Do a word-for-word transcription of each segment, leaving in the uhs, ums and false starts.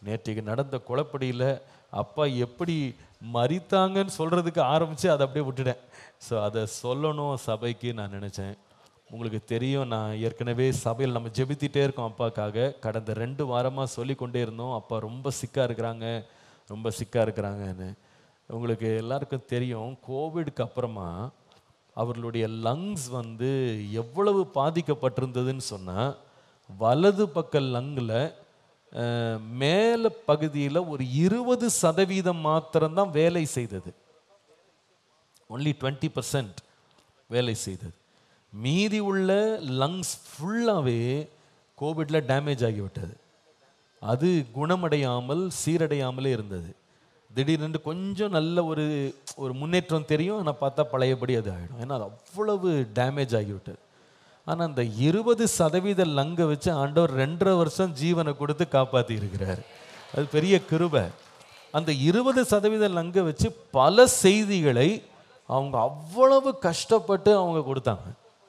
நேற்றைக்கு நடந்த குழப்படியில் அப்பா எப்படி மறித்தாங்கன்னு சொல்கிறதுக்கு ஆரம்பித்து அதை அப்படியே விட்டுட்டேன். ஸோ அதை சொல்லணும் சபைக்கு நான் நினச்சேன். உங்களுக்கு தெரியும், நான் ஏற்கனவே சபையில் நம்ம ஜெபித்திட்டே இருக்கோம் அப்பாக்காக. கடந்த ரெண்டு வாரமாக சொல்லி கொண்டே இருந்தோம், அப்பா ரொம்ப சிக்காக இருக்கிறாங்க ரொம்ப சிக்காக இருக்கிறாங்கன்னு. உங்களுக்கு எல்லாருக்கும் தெரியும், கோவிடுக்கு அப்புறமா அவர்களுடைய லங்ஸ் வந்து எவ்வளவு பாதிக்கப்பட்டிருந்ததுன்னு சொன்னால், வலது பக்க லங்கில் மேலே பகுதியில் ஒரு இருபது சதவீதம் மாத்திரம்தான் வேலை செய்தது. ஒன்லி டுவெண்ட்டி பர்சன்ட் வேலை செய்தது. மீதி உள்ள லங்ஸ் ஃபுல்லாகவே கோவிடில் டேமேஜ் ஆகிவிட்டது. அது குணமடையாமல் சீரடையாமலே இருந்தது. திடீரென்று கொஞ்சம் நல்ல ஒரு ஒரு முன்னேற்றம் தெரியும், ஆனால் பார்த்தா பழையபடி அது ஆகிடும். ஏன்னா அது அவ்வளவு டேமேஜ் ஆகிவிட்டது. ஆனால் அந்த இருபது சதவீத லங்கை வச்சு ஆண்டவர் ரெண்டரை வருஷம் ஜீவனை கொடுத்து காப்பாற்றி இருக்கிறார். அது பெரிய கிருபை. அந்த இருபது சதவீத லங்கை வச்சு பல செய்திகளை அவங்க அவ்வளவு கஷ்டப்பட்டு அவங்க கொடுத்தாங்க.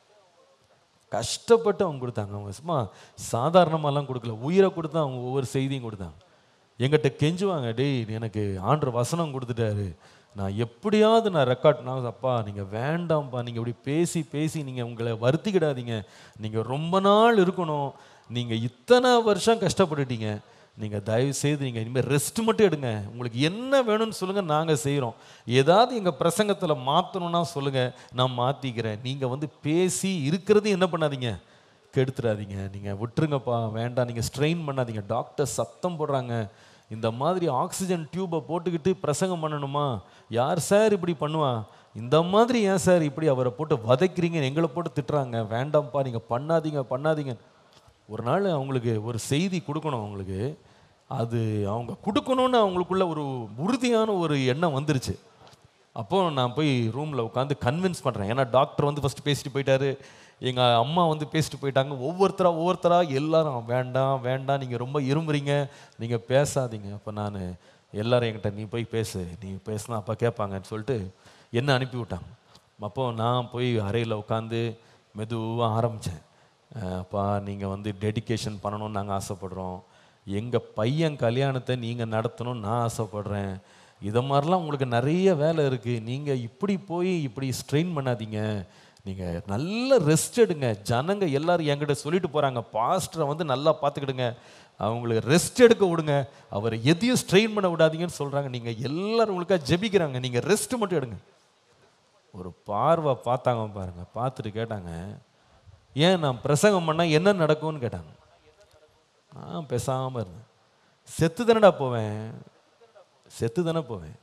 கஷ்டப்பட்டு அவங்க கொடுத்தாங்க. அவங்க சும்மா சாதாரணமாலாம் கொடுக்கல, உயிரை கொடுத்து அவங்க ஒவ்வொரு செய்தியும் கொடுத்தாங்க. எங்கிட்ட கெஞ்சுவாங்க, டேய் எனக்கு ஆண்டவர் வசனம் கொடுத்துட்டாரு, நான் எப்படியாவது நான் ரெக்கார்ட் நான் அப்பா நீங்கள் வேண்டாம்ப்பா, நீங்கள் இப்படி பேசி பேசி நீங்கள் உங்களை வருத்திக்கிடாதீங்க, நீங்கள் ரொம்ப நாள் இருக்கணும், நீங்கள் இத்தனை வருஷம் கஷ்டப்பட்டுட்டீங்க, நீங்கள் தயவு செய்து நீங்கள் இனிமேல் ரெஸ்ட் மட்டும் எடுங்க, உங்களுக்கு என்ன வேணும்னு சொல்லுங்கள், நாங்கள் செய்கிறோம், ஏதாவது எங்கள் பிரசங்கத்தில் மாற்றணும்னா சொல்லுங்கள், நான் மாற்றிக்கிறேன், நீங்கள் வந்து பேசி இருக்கிறது என்ன பண்ணாதீங்க, கெடுத்துடாதீங்க, நீங்கள் விட்டுருங்கப்பா, வேண்டாம், நீங்கள் ஸ்ட்ரெயின் பண்ணாதீங்க, டாக்டர் சத்தம் போடுறாங்க, இந்த மாதிரி ஆக்சிஜன் டியூப்பை போட்டுக்கிட்டு பிரசங்கம் பண்ணணுமா, யார் சார் இப்படி பண்ணுவா, இந்த மாதிரி ஏன் சார் இப்படி அவரை போட்டு வதைக்கிறீங்க, எங்களை போட்டு திட்டுறாங்க, வேண்டாம்ப்பா நீங்கள் பண்ணாதீங்க பண்ணாதீங்க. ஒரு நாள் அவங்களுக்கு ஒரு செய்தி கொடுக்கணும், அவங்களுக்கு அது அவங்க கொடுக்கணும்னு அவங்களுக்குள்ள ஒரு உறுதியான ஒரு எண்ணம் வந்துருச்சு. அப்போது நான் போய் ரூமில் உட்காந்து கன்வின்ஸ் பண்ணுறேன். ஏன்னா டாக்டர் வந்து ஃபஸ்ட்டு பேசிட்டு போயிட்டாரு, எங்கள் அம்மா வந்து பேசிட்டு போயிட்டாங்க, ஒவ்வொருத்தராக ஒவ்வொருத்தராக எல்லாரும் வேண்டாம் வேண்டாம் நீங்கள் ரொம்ப இரும்புறீங்க, நீங்கள் பேசாதீங்க. அப்போ நான் எல்லாரும் என்கிட்ட நீ போய் பேசு, நீ பேசுனா அப்பா கேட்பாங்கன்னு சொல்லிட்டு என்ன அனுப்பி விட்டாங்க. அப்போது நான் போய் அறையில் உட்காந்து மெதுவாக ஆரம்பித்தேன். அப்பா நீங்கள் வந்து டெடிகேஷன் பண்ணணும்னு நாங்கள் ஆசைப்படுறோம், எங்கள் பையன் கல்யாணத்தை நீங்கள் நடத்தணும்னு நான் ஆசைப்படுறேன், இதை மாதிரிலாம் உங்களுக்கு நிறைய வேலை இருக்குது, நீங்கள் இப்படி போய் இப்படி ஸ்ட்ரெயின் பண்ணாதீங்க, நீங்கள் நல்ல ரெஸ்ட் எடுங்க, ஜனங்க எல்லாரும் என்கிட்ட சொல்லிட்டு போகிறாங்க, பாஸ்டரை வந்து நல்லா பார்த்துக்கிடுங்க, அவங்களுக்கு ரெஸ்ட் எடுக்க விடுங்க, அவரை எதையும் ஸ்ட்ரெயின் பண்ண விடாதீங்கன்னு சொல்கிறாங்க, நீங்கள் எல்லாரும் உங்களுக்காக ஜெபிக்கிறாங்க, நீங்கள் ரெஸ்ட் மட்டும் எடுங்க. ஒரு பார்வை பார்த்தாங்க பாருங்கள், பார்த்துட்டு கேட்டாங்க, ஏன் நான் பிரசங்கம் பண்ணால் என்ன நடக்கும்னு கேட்டாங்க. நான் பேசாமல் இருந்தேன். செத்து தானடா போவேன், செத்து தானே போவேன்.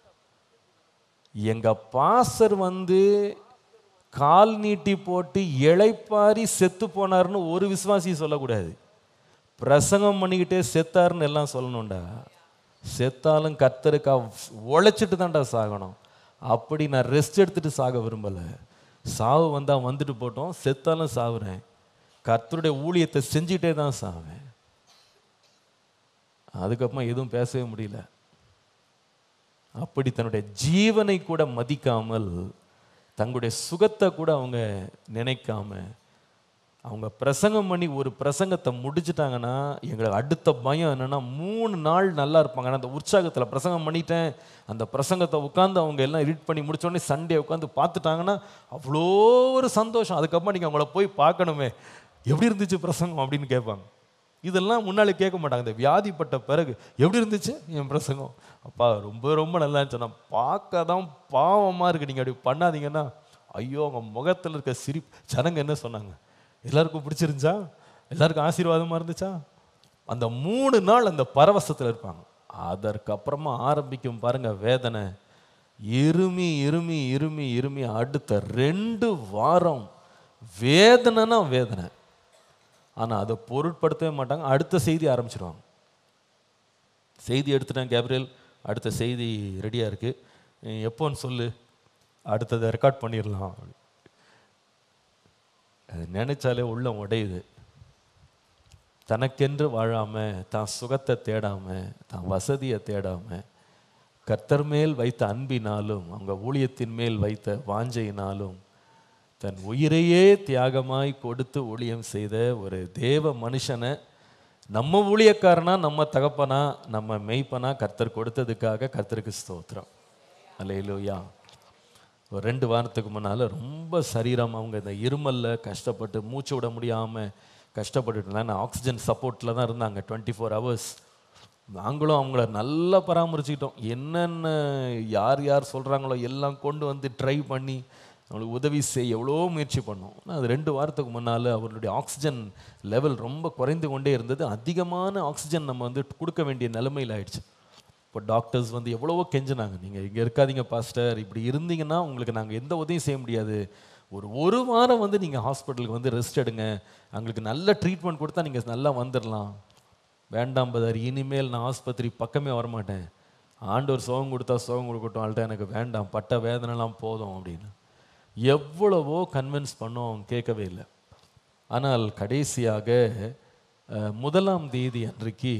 எங்கள் பாஸ்டர் வந்து கால் நீட்டி போட்டு இளைப்பாரி செத்து போனார்னு ஒரு விசுவாசி சொல்லக்கூடாது, பிரசங்கம் பண்ணிக்கிட்டே செத்தாருன்னு எல்லாம் சொல்லணும்டா. செத்தாலும் கர்த்தருக்கா உழைச்சிட்டு தான்டா சாகணும். அப்படி நான் ரெஸ்ட் எடுத்துட்டு சாக விரும்பலை. சாவு வந்தால் வந்துட்டு போட்டோம், செத்தாலும் சாவுறேன், கர்த்தருடைய ஊழியத்தை செஞ்சுட்டே தான் சாவேன். அதுக்கப்புறமா எதுவும் பேசவே முடியல. அப்படி தன்னுடைய ஜீவனை கூட மதிக்காமல், தங்களுடைய சுகத்தை கூட அவங்க நினைக்காம, அவங்க பிரசங்கம் பண்ணி ஒரு பிரசங்கத்தை முடிச்சுட்டாங்கன்னா எங்களுக்கு அடுத்த பயம் என்னென்னா, மூணு நாள் நல்லா இருப்பாங்க. அந்த உற்சாகத்தில் பிரசங்கம் பண்ணிட்டேன், அந்த பிரசங்கத்தை உட்காந்து அவங்க எல்லாம் ரீட் பண்ணி முடித்தோடனே சண்டே உட்காந்து பார்த்துட்டாங்கன்னா அவ்வளோ ஒரு சந்தோஷம். அதுக்கப்புறம் நீங்கள் அவங்கள போய் பார்க்கணுமே, எப்படி இருந்துச்சு பிரசங்கம் அப்படின்னு கேட்பாங்க. இதெல்லாம் முன்னாலே கேட்க மாட்டாங்க. இந்த வியாதிப்பட்ட பிறகு எப்படி இருந்துச்சு என் பிரசங்கம், அப்பா ரொம்ப ரொம்ப நல்லா இருந்துச்சு, நான் பார்க்க தான் பாவமாக இருக்குது, நீங்கள் அப்படி பண்ணாதீங்கன்னா, ஐயோ அவங்க முகத்தில் இருக்க சிரிப்பு. ஜனங்க என்ன சொன்னாங்க, எல்லாருக்கும் பிடிச்சிருந்துச்சா, எல்லாருக்கும் ஆசீர்வாதமாக இருந்துச்சா. அந்த மூணு நாள் அந்த பரவசத்தில் இருப்பாங்க. அதற்கப்புறமா ஆரம்பிக்கும் பாருங்க வேதனை. இருமி இருமி இருமி இருமி அடுத்த ரெண்டு வாரம் வேதனைனா வேதனை. ஆனால் அதை பொருட்படுத்தவே மாட்டாங்க. அடுத்த செய்தி ஆரம்பிச்சிடுவாங்க. செய்தி எடுத்துட்டேன் கேப்ரியல், அடுத்த செய்தி ரெடியாக இருக்குது, எப்போன்னு சொல்லு, அடுத்ததை ரெக்கார்ட் பண்ணிடலாம். அது நினைச்சாலே உள்ளம் உடையுது. தனக்கென்று வாழாமல், தான் சுகத்தை தேடாமல், தான் வசதியை தேடாமல், கர்த்தர் மேல் வைத்த அன்பினாலும் அவங்க ஊழியத்தின் மேல் வைத்த வாஞ்சையினாலும் தன் உயிரையே தியாகமாய் கொடுத்து ஊழியம் செய்த ஒரு தேவ மனுஷனை நம்ம ஊழியக்காரனா, நம்ம தகப்பனா, நம்ம மெய்ப்பனா கர்த்தர் கொடுத்ததுக்காக கர்த்தருக்கு ஸ்தோத்திரம். அல்லேலூயா. ஒரு ரெண்டு வாரத்துக்கு முன்னால் ரொம்ப சரீரம் அவங்க இந்த இருமலில் கஷ்டப்பட்டு மூச்சு விட முடியாமல் கஷ்டப்பட்டுட்டு இருந்தாங்க. ஆக்சிஜன் சப்போர்ட்டில் தான் இருந்தாங்க டுவெண்ட்டி ஃபோர் ஹவர்ஸ். நாங்களும் அவங்கள நல்லா பராமரிச்சுக்கிட்டோம். என்னென்ன யார் யார் சொல்கிறாங்களோ எல்லாம் கொண்டு வந்து ட்ரை பண்ணி அவங்களுக்கு உதவி செய்ய எவ்வளோ முயற்சி பண்ணோம். ஆனால் அது ரெண்டு வாரத்துக்கு முன்னால் அவர்களுடைய ஆக்சிஜன் லெவல் ரொம்ப குறைந்து கொண்டே இருந்தது. அதிகமான ஆக்சிஜன் நம்ம வந்து கொடுக்க வேண்டிய நிலைமையில் ஆயிடுச்சு. இப்போ டாக்டர்ஸ் வந்து எவ்வளவோ கெஞ்சினாங்க, நீங்கள் இங்கே இருக்காதீங்க பாஸ்டர், இப்படி இருந்தீங்கன்னா உங்களுக்கு நாங்கள் எந்த உதவியும் செய்ய முடியாது, ஒரு ஒரு வாரம் வந்து நீங்கள் ஹாஸ்பிட்டலுக்கு வந்து ரெஸ்ட் எடுங்க, அவங்களுக்கு நல்ல ட்ரீட்மெண்ட் கொடுத்தா நீங்கள் நல்லா வந்துடலாம். வேண்டாம் பதர், இனிமேல் நான் ஆஸ்பத்திரி பக்கமே வரமாட்டேன், ஆண்டவர் சுகம் கொடுத்தா சுகம் கொடுக்கட்டும், ஆள்கிட்ட எனக்கு வேண்டாம், பட்ட வேதனைலாம் போதும் அப்படின்னு எவ்வளவோ கன்வின்ஸ் பண்ணோம், அவங்க கேட்கவே இல்லை. ஆனால் கடைசியாக முதலாம் தேதி அன்றைக்கு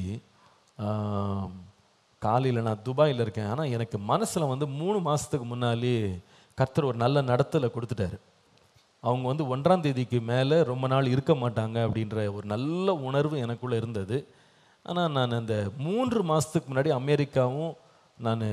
காலையில் நான் துபாயில் இருக்கேன். ஆனால் எனக்கு மனசில் வந்து மூணு மாதத்துக்கு முன்னாலே கர்த்தர் ஒரு நல்ல நடத்தலை கொடுத்துட்டாரு. அவங்க வந்து ஒன்றாம் தேதிக்கு மேலே ரொம்ப நாள் இருக்க மாட்டாங்க அப்படின்ற ஒரு நல்ல உணர்வு எனக்குள்ளே இருந்தது. ஆனால் நான் அந்த மூன்று மாதத்துக்கு முன்னாடி அமெரிக்காவும் நான்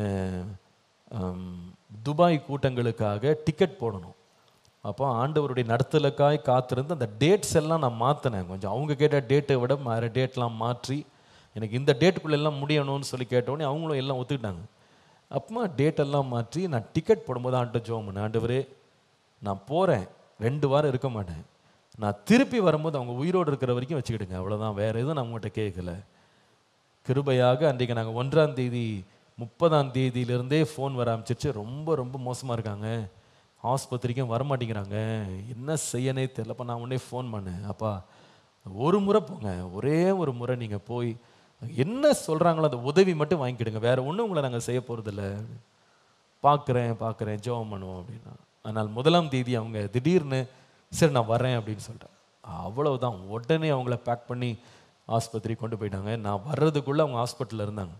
துபாய் கூட்டங்களுக்காக டிக்கெட் போடணும். அப்போ ஆண்டவருடைய நடத்தலுக்காய் காத்திருந்து அந்த டேட்ஸ் எல்லாம் நான் மாற்றினேன். கொஞ்சம் அவங்க கேட்ட டேட்டை விட வேறு டேட்லாம் மாற்றி எனக்கு இந்த டேட்டுக்குள்ளே எல்லாம் முடியணும்னு சொல்லி கேட்டோடனே அவங்களும் எல்லாம் ஒத்துக்கிட்டாங்க. அப்பமா டேட்டெல்லாம் மாற்றி நான் டிக்கெட் போடும்போது ஆண்ட ஜோம் பண்ணேன், ஆண்டவரே நான் போகிறேன், ரெண்டு வாரம் இருக்க மாட்டேன், நான் திருப்பி வரும்போது அவங்க உயிரோடு இருக்கிற வரைக்கும் வச்சுக்கிடுங்க, அவ்வளோதான், வேறு எதுவும் நான் உங்கள்கிட்ட கேட்கல. கிருபையாக அன்றைக்கி நாங்கள் ஒன்றாம் தேதி முப்பதாம் தேதியிலேருந்தே ஃபோன் வர ஆரம்பிச்சிச்சு, ரொம்ப ரொம்ப மோசமாக இருக்காங்க, ஆஸ்பத்திரிக்கும் வரமாட்டேங்கிறாங்க, என்ன செய்யனே தெரியலப்பா. நான் உடனே ஃபோன் பண்ணேன், அப்பா ஒரு முறை போங்க, ஒரே ஒரு முறை நீங்கள் போய் என்ன சொல்கிறாங்களோ அந்த உதவி மட்டும் வாங்கிக்கிடுங்க, வேறு ஒன்றும் உங்களை நாங்கள் செய்ய போகிறதில்ல, பார்க்குறேன் பார்க்குறேன் ஜெபம் பண்ணுவோம் அப்படின்னா. ஆனால் முதலாம் தேதி அவங்க திடீர்னு சரி நான் வரேன் அப்படின்னு சொல்லிட்டேன். அவ்வளவுதான், உடனே அவங்கள பேக் பண்ணி ஆஸ்பத்திரி கொண்டு போயிட்டாங்க. நான் வர்றதுக்குள்ளே அவங்க ஹாஸ்பிட்டலில் இருந்தாங்க.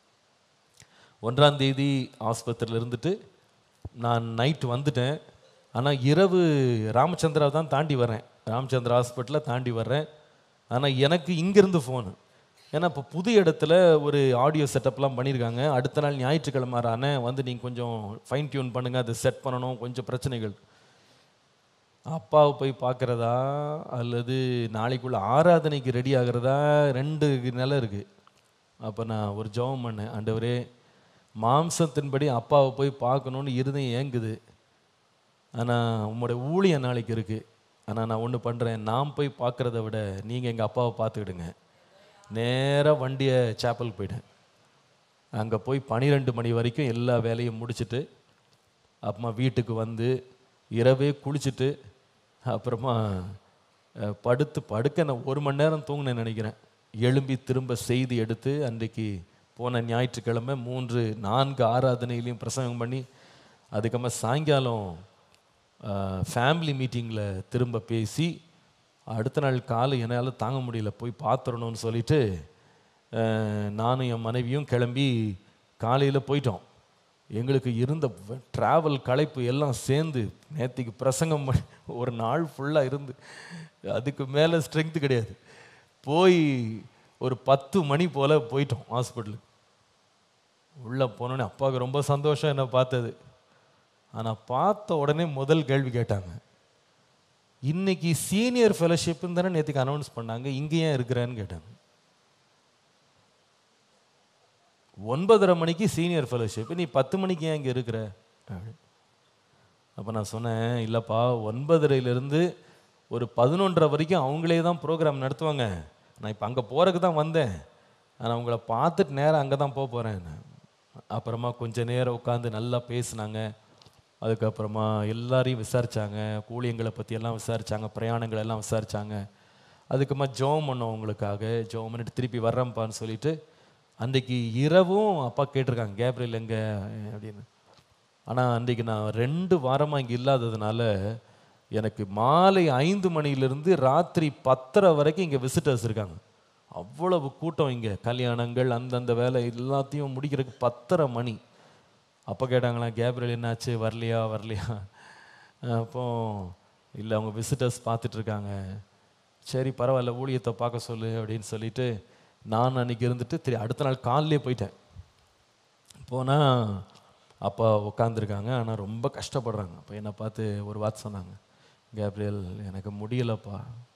ஒன்றாம் தேதி ஆஸ்பத்திரியில் இருந்துட்டு நான் நைட்டு வந்துட்டேன். ஆனால் இரவு ராமச்சந்திரா தான் தாண்டி வரேன், ராமச்சந்திரா ஹாஸ்பிட்டலில் தாண்டி வர்றேன். ஆனால் எனக்கு இங்கேருந்து ஃபோனு, ஏன்னா இப்போ புது இடத்துல ஒரு ஆடியோ செட்டப்லாம் பண்ணியிருக்காங்க. அடுத்த நாள் ஞாயிற்றுக்கிழமை ஆனே வந்து நீங்கள் கொஞ்சம் ஃபைன் டியூன் பண்ணுங்கள், அதை செட் பண்ணணும், கொஞ்சம் பிரச்சனைகள். அப்பாவை போய் பார்க்குறதா அல்லது நாளைக்குள்ளே ஆராதனைக்கு ரெடி ஆகிறதா, ரெண்டு நிலை இருக்குது. அப்போ நான் ஒரு ஜெபம் பண்ணேன், ஆண்டவரே மாம்சத்தின்படி அப்பாவை போய் பார்க்கணுன்னு இருதயம் ஏங்குது, ஆனால் உங்களோட ஊழியம் நாளைக்கு இருக்குது. ஆனால் நான் ஒன்று பண்ணுறேன், நான் போய் பார்க்குறத விட நீங்கள் எங்கள் அப்பாவை பார்த்துக்கிடுங்க. நேராக வண்டியை சேப்பலுக்கு போயிட்டேன். அங்கே போய் பன்னிரெண்டு மணி வரைக்கும் எல்லா வேலையும் முடிச்சுட்டு அப்புறமா வீட்டுக்கு வந்து இரவே குளிச்சுட்டு அப்புறமா படுத்து படுக்க நான் ஒரு மணி நேரம் தூங்கினேன் நினைக்கிறேன். எழும்பி திரும்ப செய்தி எடுத்து அன்றைக்கு போன ஞாயிற்றுக்கிழமை மூன்று நான்கு ஆராதனையிலையும் பிரசங்கம் பண்ணி அதுக்கப்புறமா சாயங்காலம் ஃபேமிலி மீட்டிங்கில் திரும்ப பேசி அடுத்த நாள் காலை என்னால் தாங்க முடியல, போய் பார்த்துடணும்னு சொல்லிட்டு நானும் என் மனைவியும் கிளம்பி காலையில் போயிட்டோம். எங்களுக்கு இருந்த ட்ராவல் களைப்பு எல்லாம் சேர்ந்து நேற்றுக்கு பிரசங்கம் பண்ணி ஒரு நாள் ஃபுல்லாக இருந்து அதுக்கு மேலே ஸ்ட்ரென்த்து கிடையாது. போய் ஒரு பத்து மணி போல் போயிட்டோம் ஹாஸ்பிட்டலுக்கு. உள்ளே போனோடனே அப்பாவுக்கு ரொம்ப சந்தோஷம் என்னை பார்த்தது. ஆனால் பார்த்த உடனே முதல் கேள்வி கேட்டாங்க, இன்னைக்கு சீனியர் ஃபெலோஷிப்னு தானே நேற்றுக்கு அனௌன்ஸ் பண்ணாங்க, இங்கே ஏன் இருக்கிறேன்னு கேட்டாங்க. ஒன்பதரை மணிக்கு சீனியர் ஃபெலோஷிப், நீ பத்து மணிக்கு ஏன் இங்கே இருக்கிற? அப்போ நான் சொன்னேன், இல்லைப்பா ஒன்பதரையிலேருந்து ஒரு பதினொன்றரை வரைக்கும் அவங்களே தான் ப்ரோக்ராம் நடத்துவாங்க, நான் இப்போ அங்கே போகிறதுக்கு தான் வந்தேன், ஆனால் அவங்கள பார்த்துட்டு நேரம் அங்கே தான் போக போகிறேன். அப்புறமா கொஞ்சம் நேரம் உட்காந்து நல்லா பேசினாங்க. அதுக்கப்புறமா எல்லாரையும் விசாரித்தாங்க, ஊழியங்களை பற்றியெல்லாம் விசாரித்தாங்க, பிரயாணங்கள் எல்லாம் விசாரித்தாங்க. அதுக்கப்புறமா ஜெபம் பண்ணோம் அவங்களுக்காக, ஜெபம் பண்ணிட்டு திருப்பி வர்றேன்ப்பான்னு சொல்லிட்டு அன்றைக்கி இரவும் அப்பா கேட்டிருக்காங்க கேப்ரியல் எங்கே அப்படின்னு. ஆனால் அன்றைக்கி நான் ரெண்டு வாரமாக இங்கே இல்லாததுனால எனக்கு மாலை ஐந்து மணிலேருந்து ராத்திரி பத்தரை வரைக்கும் இங்கே விசிட்டர்ஸ் இருக்காங்க. அவ்வளவு கூட்டம் இங்கே, கல்யாணங்கள் அந்தந்த வேலை எல்லாத்தையும் முடிக்கிறதுக்கு பத்தரை மணி. அப்போ கேட்டாங்களா கேப்ரியல் என்னாச்சு, வரலையா வரலையா? அப்போ இல்லை அவங்க விசிட்டர்ஸ் பார்த்துட்ருக்காங்க. சரி பரவாயில்ல, ஊழியத்தை பார்க்க சொல்லு அப்படின்னு சொல்லிட்டு நான் அன்னைக்கு இருந்துட்டு திரு அடுத்த நாள் காலையிலே போயிட்டேன். போனால் அப்பா உட்காந்துருக்காங்க, ஆனால் ரொம்ப கஷ்டப்படுறாங்க. அப்போ என்னை பார்த்து ஒரு வார்த்தை சொன்னாங்க, கேப்ரியல் எனக்கு முடியலப்பா,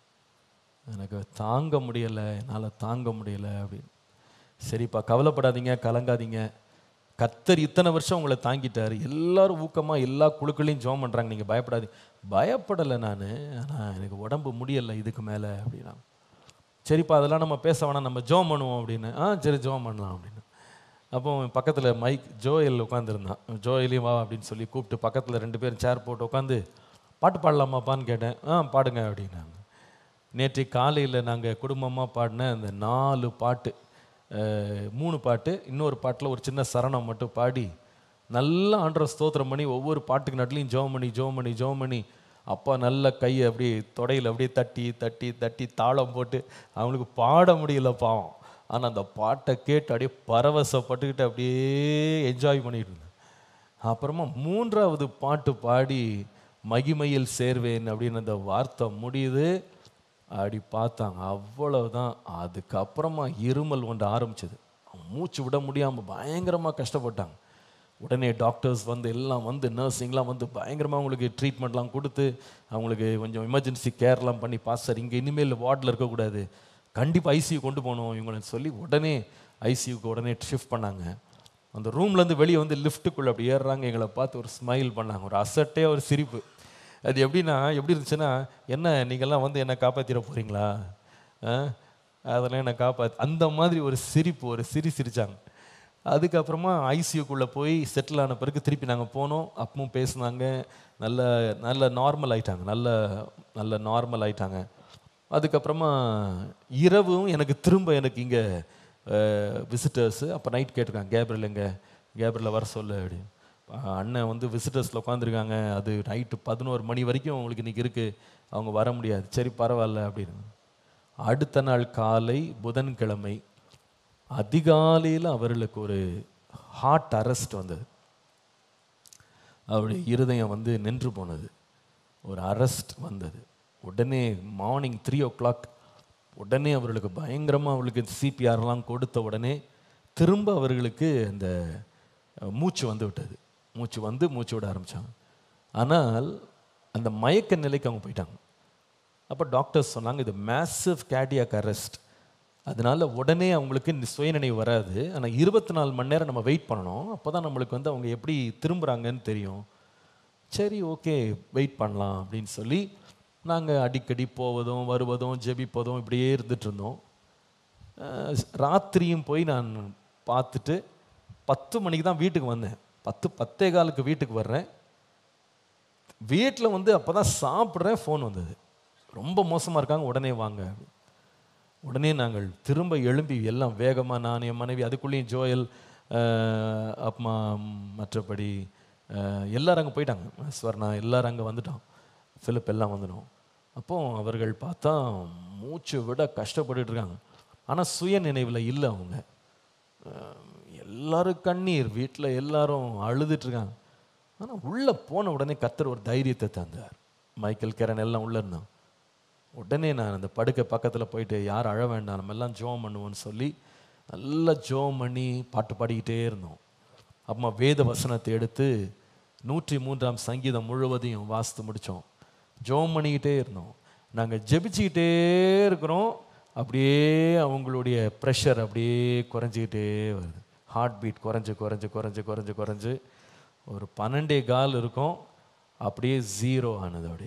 எனக்கு தாங்க முடியலை, என்னால் தாங்க முடியலை அப்படின்னு. சரிப்பா கவலைப்படாதீங்க, கலங்காதீங்க, கர்த்தர் இத்தனை வருஷம் உங்களை தாங்கிட்டார், எல்லாரும் ஊக்கமாக எல்லா குழுக்களையும் ஜெபம் பண்ணுறாங்க, நீங்கள் பயப்படாதீங்க. பயப்படலை நான், ஆனால் எனக்கு உடம்பு முடியலை இதுக்கு மேலே அப்படின்னா. சரிப்பா அதெல்லாம் நம்ம பேச வேணாம், நம்ம ஜெபம் பண்ணுவோம் அப்படின்னு. ஆ சரி ஜெபம் பண்ணலாம் அப்படின்னு. அப்போ பக்கத்தில் மைக் ஜோயல் உட்காந்துருந்தான். ஜோயலையும் வா அப்படின்னு சொல்லி கூப்பிட்டு பக்கத்தில் ரெண்டு பேரும் சேர் போட்டு உட்காந்து பாட்டு பாடலாமாப்பான்னு கேட்டேன். ஆ பாடுங்க அப்படின்னாங்க. நேற்றைக்கு காலையில் நாங்கள் குடும்பமாக பாடின அந்த நாலு பாட்டு, மூணு பாட்டு, இன்னொரு பாட்டில் ஒரு சின்ன சரணம் மட்டும் பாடி நல்லா ஆண்டவரை ஸ்தோத்திரம் பண்ணி ஒவ்வொரு பாட்டுக்கு நடுலையும் ஜெபம் பண்ணி ஜெபம் பண்ணி ஜெபம் பண்ணி அப்பா நல்ல கையை அப்படியே தொடையில் அப்படியே தட்டி தட்டி தட்டி தாளம் போட்டு அவங்களுக்கு பாட முடியல பாவம், ஆனால் அந்த பாட்டை கேட்டு அப்படியே பரவசப்பட்டுக்கிட்டு அப்படியே என்ஜாய் பண்ணிட்டு இருந்தேன். அப்புறமா மூன்றாவது பாட்டு பாடி மகிமையில் சேர்வேன் அப்படின்னு அந்த வார்த்தை முடியுது. அப்படி பார்த்தாங்க, அவ்வளவுதான். அதுக்கப்புறமா இருமல் ஒன்று ஆரம்பிச்சது, மூச்சு விட முடியாமல் பயங்கரமாக கஷ்டப்பட்டாங்க. உடனே டாக்டர்ஸ் வந்து எல்லாம் வந்து நர்ஸிங்லாம் வந்து பயங்கரமாக அவங்களுக்கு ட்ரீட்மெண்ட்லாம் கொடுத்து அவங்களுக்கு கொஞ்சம் எமர்ஜென்சி கேர்லாம் பண்ணி, பாஸ்டர் இங்கே இனிமேல் வார்டில் இருக்கக்கூடாது, கண்டிப்பாக ஐசியூ கொண்டு போகணும் இவங்கன்னு சொல்லி உடனே ஐசியூக்கு உடனே ஷிஃப்ட் பண்ணாங்க. அந்த ரூம்லேருந்து வெளியே வந்து லிஃப்ட்டுக்குள்ளே அப்படி ஏறுறாங்க, எங்களை பார்த்து ஒரு ஸ்மைல் பண்ணாங்க, ஒரு அசட்டே ஒரு சிரிப்பு. அது எப்படின்னா எப்படி இருந்துச்சுன்னா, என்ன நீங்கள்லாம் வந்து என்னை காப்பாற்றிட போகிறீங்களா, அதெல்லாம் என்னை காப்பாற்று, அந்த மாதிரி ஒரு சிரிப்பு, ஒரு சிரி சிரித்தாங்க. அதுக்கப்புறமா ஐசியூக்குள்ளே போய் செட்டில் ஆன பிறகு திருப்பி நாங்கள் போனோம். அப்பவும் பேசினாங்க, நல்ல நல்ல நார்மல் ஆயிட்டாங்க, நல்ல நல்ல நார்மல் ஆயிட்டாங்க. அதுக்கப்புறமா இரவும் எனக்கு திரும்ப எனக்கு இங்கே விசிட்டர்ஸு, அப்போ நைட் கேட்டிருக்காங்க, கேப்ரியல் எங்கே, கேப்ரியலை வர சொல்ல அப்படின்னு. அண்ணன் வந்து விசிட்டர்ஸில் உட்காந்துருக்காங்க, அது நைட்டு பதினோரு மணி வரைக்கும் அவங்களுக்கு இன்றைக்கி இருக்குது, அவங்க வர முடியாது. சரி பரவாயில்ல அப்படின்னு. அடுத்த நாள் காலை புதன்கிழமை அதிகாலையில் அவர்களுக்கு ஒரு ஹார்ட் அரெஸ்ட் வந்தது. அவருடைய இருதயம் வந்து நின்று போனது, ஒரு அரெஸ்ட் வந்தது. உடனே மார்னிங் த்ரீ ஓ கிளாக் உடனே அவர்களுக்கு பயங்கரமாக அவர்களுக்கு சிபிஆர்லாம் கொடுத்த உடனே திரும்ப அவர்களுக்கு அந்த மூச்சு வந்து விட்டது. மூச்சு வந்து மூச்சு விட ஆரம்பித்தாங்க. ஆனால் அந்த மயக்க நிலைக்கு அவங்க போயிட்டாங்க. அப்போ டாக்டர்ஸ் சொன்னாங்க, இது மேசிவ் கேர்டியாக் அரெஸ்ட், அதனால உடனே அவங்களுக்கு சுயநினைவு வராது, ஆனால் இருபத்தி நாலு மணி நேரம் நம்ம வெயிட் பண்ணணும், அப்போ தான் நம்மளுக்கு வந்து அவங்க எப்படி திரும்புகிறாங்கன்னு தெரியும். சரி ஓகே வெயிட் பண்ணலாம் அப்படின்னு சொல்லி நாங்கள் அடிக்கடி போவதும் வருவதும் ஜெபிப்பதும் இப்படியே இருந்துட்டு இருந்தோம். ராத்திரியும் போய் நான் பார்த்துட்டு பத்து மணிக்கு தான் வீட்டுக்கு வந்தேன். பத்து பத்தே காலுக்கு வீட்டுக்கு வர்றேன். வீட்டில் வந்து அப்போ தான் சாப்பிட்றேன், ஃபோன் வந்தது, ரொம்ப மோசமாக இருக்காங்க, உடனே வாங்க. உடனே நாங்கள் திரும்ப எழும்பி எல்லாம் வேகமாக, நான் என் மனைவி, அதுக்குள்ளேயும் ஜோயல் அம்மா மற்றபடி எல்லோரும் அங்கே போயிட்டாங்க, ஸ்வர்ணா எல்லோரும் அங்கே வந்துட்டோம், ஃபிலிப் எல்லாம் வந்துட்டோம். அப்போ அவர்கள் பார்த்தா மூச்சு விட கஷ்டப்பட்டுட்டு இருக்காங்க, ஆனால் சுய நினைவில் இல்லை அவங்க. எல்லாரும் கண்ணீர், வீட்டில் எல்லாரும் அழுதுட்டுருக்காங்க. ஆனால் உள்ளே போன உடனே கர்த்தர் ஒரு தைரியத்தை தந்தார். மைக்கேல் கேரன் எல்லாம் உள்ளே இருந்தான். உடனே நான் அந்த படுக்கை பக்கத்தில் போயிட்டு, யார் அழ வேண்டாம், நம்ம எல்லாம் ஜெபம் பண்ணுவோன்னு சொல்லி நல்லா ஜெபம் பண்ணி பாட்டு பாடிக்கிட்டே இருந்தோம். அம்மா வேத வசனத்தை எடுத்து நூற்றி மூன்றாம் சங்கீதம் முழுவதையும் வாசித்து முடித்தோம். ஜெபம் பண்ணிக்கிட்டே இருந்தோம். நாங்கள் ஜெபிச்சுக்கிட்டே இருக்கிறோம். அப்படியே அவங்களுடைய ப்ரெஷர் அப்படியே குறைஞ்சிக்கிட்டே வருது. ஹார்ட் பீட் குறைஞ்சு குறைஞ்சு குறைஞ்சு குறைஞ்சு குறைஞ்சு ஒரு பன்னெண்டே கால் இருக்கும், அப்படியே ஜீரோ ஆனது. அப்படியே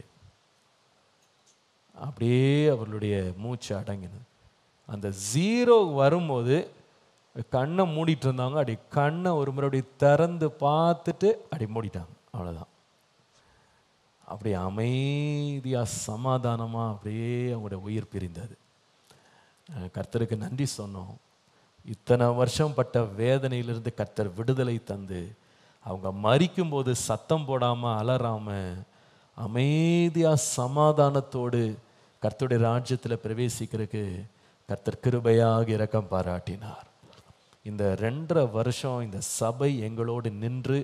அப்படியே அவர்களுடைய மூச்சு அடங்கினது. அந்த ஜீரோ வரும்போது கண்ணை மூடிட்டு இருந்தாங்க, அப்படி கண்ணை ஒரு முறை அப்படி திறந்து பார்த்துட்டு அப்படி மூடிட்டாங்க, அவ்வளோதான். அப்படி அமைதியாக சமாதானமாக அப்படியே அவங்களுடைய உயிர் பிரிந்தது. கர்த்தருக்கு நன்றி சொன்னோம். இத்தனை வருஷம் பட்ட வேதனையிலிருந்து கர்த்தர் விடுதலை தந்து அவங்க மரிக்கும்போது சத்தம் போடாமல் அலறாமல் அமைதியாக சமாதானத்தோடு கர்த்தருடைய ராஜ்யத்தில் பிரவேசிக்கிறதுக்கு கர்த்தர் கிருபையாக இரக்கம் பாராட்டினார். இந்த ரெண்டரை வருஷம் இந்த சபை எங்களோடு நின்று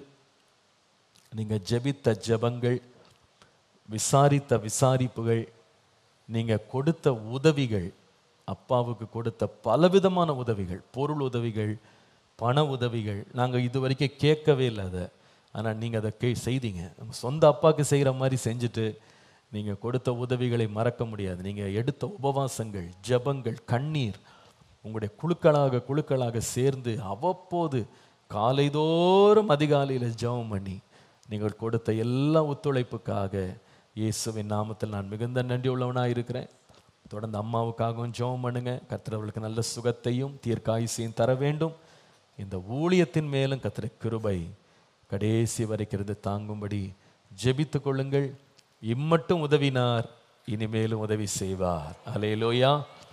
நீங்கள் ஜெபித்த ஜெபங்கள், விசாரித்த விசாரிப்புகள், நீங்கள் கொடுத்த உதவிகள், அப்பாவுக்கு கொடுத்த பலவிதமான உதவிகள், பொருள் உதவிகள், பண உதவிகள், நாங்கள் இது வரைக்கும் கேட்கவே இல்லை அதை. ஆனால் நீங்கள் அதை கே செய்தீங்க. நம்ம சொந்த அப்பாவுக்கு செய்கிற மாதிரி செஞ்சுட்டு நீங்கள் கொடுத்த உதவிகளை மறக்க முடியாது. நீங்கள் எடுத்த உபவாசங்கள், ஜெபங்கள், கண்ணீர், உங்களுடைய குழுக்களாக குழுக்களாக சேர்ந்து அவ்வப்போது காலைதோறும் அதிகாலையில் ஜெபம் பண்ணி நீங்கள் கொடுத்த எல்லா ஒத்துழைப்புக்காக இயேசுவின் நாமத்தில் நான் மிகுந்த நன்றி உள்ளவனாக இருக்கிறேன். தொடர்ந்து அம்மாவுக்காகவும் ஜெபம் பண்ணுங்க. கர்த்தர் அவளுக்கு நல்ல சுகத்தையும் தீர்க்காயுசையும் தர வேண்டும். இந்த ஊழியத்தின் மேலும் கர்த்தர் கிருபை கடைசி வரைக்கிறது தாங்கும்படி ஜெபித்து கொள்ளுங்கள். இம்மட்டும் உதவினார், இனிமேலும் உதவி செய்வார். அல்லேலூயா.